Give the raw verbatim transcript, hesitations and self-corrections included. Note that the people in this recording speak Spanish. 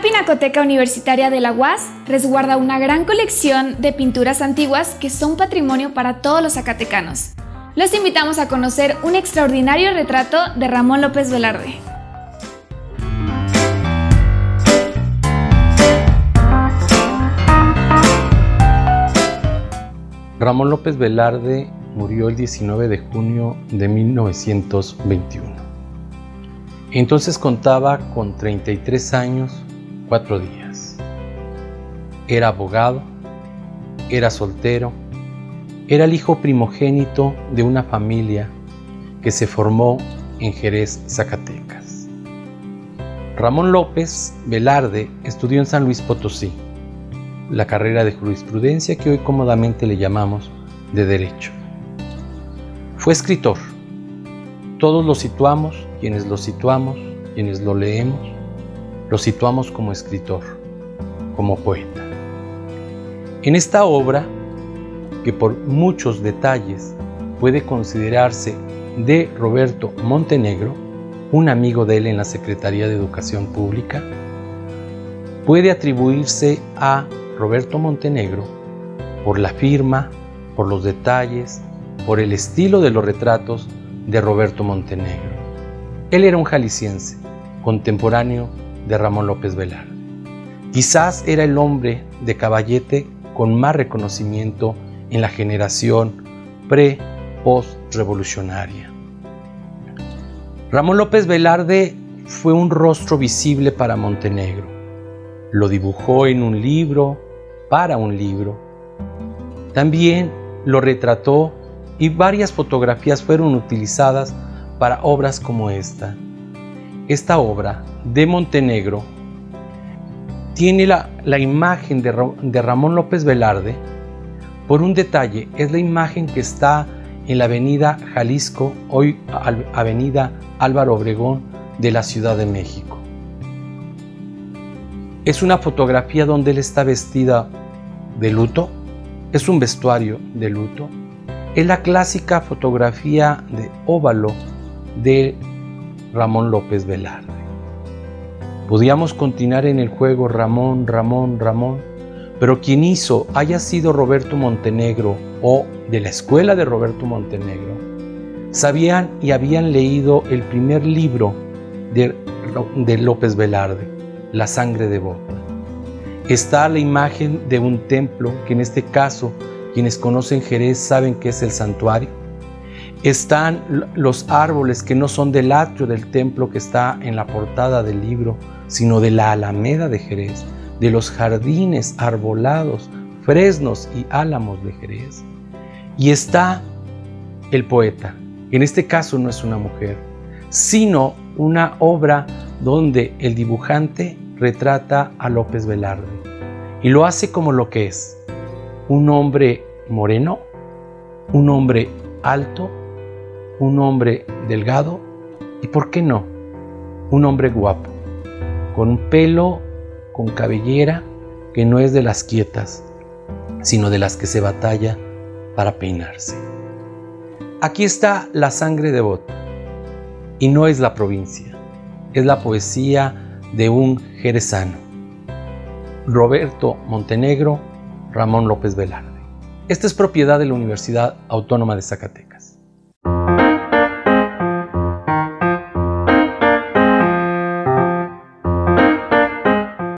Pinacoteca Universitaria de la U A S resguarda una gran colección de pinturas antiguas que son patrimonio para todos los zacatecanos. Los invitamos a conocer un extraordinario retrato de Ramón López Velarde. Ramón López Velarde murió el diecinueve de junio de mil novecientos veintiuno. Entonces contaba con treinta y tres años, cuatro días. Era abogado, era soltero, era el hijo primogénito de una familia que se formó en Jerez, Zacatecas. Ramón López Velarde estudió en San Luis Potosí, la carrera de jurisprudencia que hoy cómodamente le llamamos de Derecho. Fue escritor. Todos lo situamos, quienes lo situamos, quienes lo leemos, lo situamos como escritor, como poeta. En esta obra, que por muchos detalles puede considerarse de Roberto Montenegro, un amigo de él en la Secretaría de Educación Pública, puede atribuirse a Roberto Montenegro por la firma, por los detalles, por el estilo de los retratos de Roberto Montenegro. Él era un jalisciense, contemporáneo de Ramón López Velarde. Quizás era el hombre de caballete con más reconocimiento en la generación pre-post-revolucionaria. Ramón López Velarde fue un rostro visible para Montenegro. Lo dibujó en un libro, para un libro. También lo retrató y varias fotografías fueron utilizadas para obras como esta. Esta obra de Montenegro tiene la, la imagen de, de Ramón López Velarde por un detalle. Es la imagen que está en la avenida Jalisco, hoy avenida Álvaro Obregón de la Ciudad de México. Es una fotografía donde él está vestida de luto, es un vestuario de luto. Es la clásica fotografía de óvalo de Ramón López Velarde. Podíamos continuar en el juego Ramón, Ramón, Ramón, pero quien hizo haya sido Roberto Montenegro o de la escuela de Roberto Montenegro, sabían y habían leído el primer libro de, de López Velarde, La sangre de bota. Está la imagen de un templo, que en este caso quienes conocen Jerez saben que es el santuario. Están los árboles que no son del atrio del templo que está en la portada del libro, sino de la Alameda de Jerez, de los jardines arbolados, fresnos y álamos de Jerez. Y está el poeta, que en este caso no es una mujer, sino una obra donde el dibujante retrata a López Velarde y lo hace como lo que es: un hombre moreno, un hombre alto, un hombre delgado y, ¿por qué no?, un hombre guapo, con un pelo, con cabellera que no es de las quietas, sino de las que se batalla para peinarse. Aquí está La sangre de bota, y no es la provincia, es la poesía de un jerezano, Roberto Montenegro, Ramón López Velarde. Esta es propiedad de la Universidad Autónoma de Zacatecas.